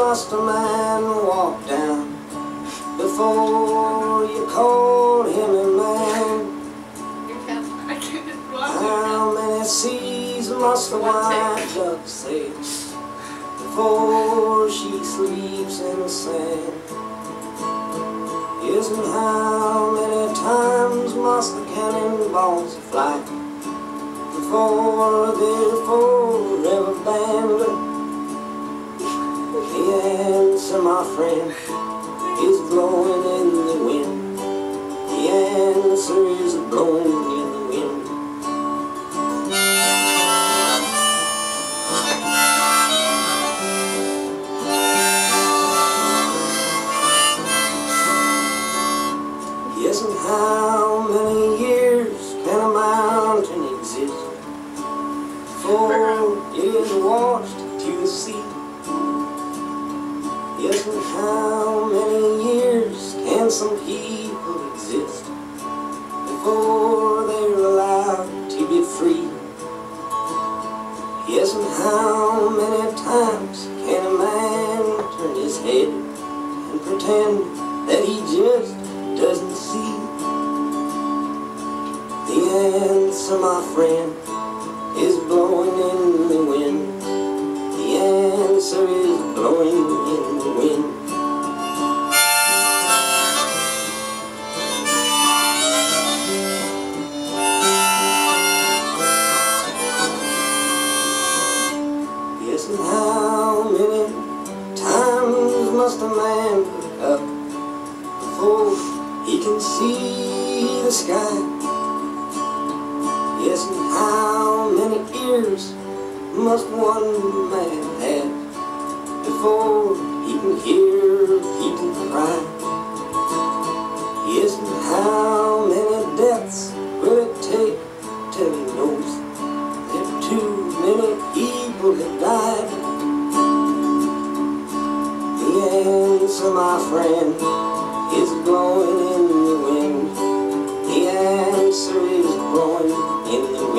must a man walk down before you call him a man? How many seas must the white duck sail before she sleeps in the sand? Yes, and how many times must the cannonballs fly before they're forever banned? The answer, my friend, is blowing in the wind. The answer is blowing in the wind. Yes, and how many years can a mountain exist before it is washed to the sea? Yes, and how many years can some people exist before they're allowed to be free? Yes, and how many times can a man turn his head and pretend that he just doesn't see? The answer, my friend, is blowing in the wind. The answer is blowing in the wind. Yes, and how many times must a man look up before he can see the sky? Yes, and how many ears must one man have before he can hear people cry? Yes, and how many deaths will it take till he knows that too many people have died? The answer, my friend, is blowing in the wind. The answer is blowing in the wind.